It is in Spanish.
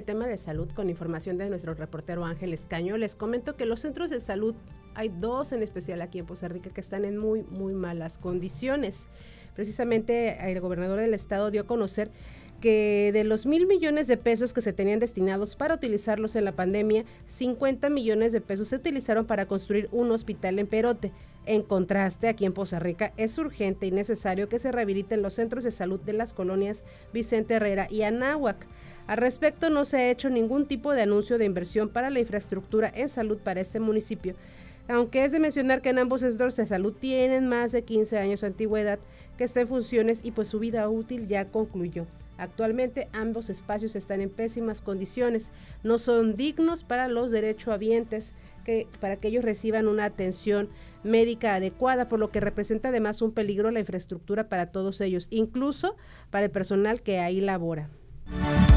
el tema de salud con información de nuestro reportero Ángel Escaño. Les comento que los centros de salud, hay 2 en especial aquí en Poza Rica que están en muy malas condiciones. Precisamente el gobernador del estado dio a conocer que de los 1,000 millones de pesos que se tenían destinados para utilizarlos en la pandemia, 50 millones de pesos se utilizaron para construir un hospital en Perote. En contraste, aquí en Poza Rica es urgente y necesario que se rehabiliten los centros de salud de las colonias Vicente Herrera y Anáhuac. Al respecto, no se ha hecho ningún tipo de anuncio de inversión para la infraestructura en salud para este municipio, aunque es de mencionar que en ambos centros de salud tienen más de 15 años de antigüedad, que está en funciones y pues su vida útil ya concluyó. Actualmente ambos espacios están en pésimas condiciones, no son dignos para los derechohabientes, para que ellos reciban una atención médica adecuada, por lo que representa además un peligro la infraestructura para todos ellos, incluso para el personal que ahí labora.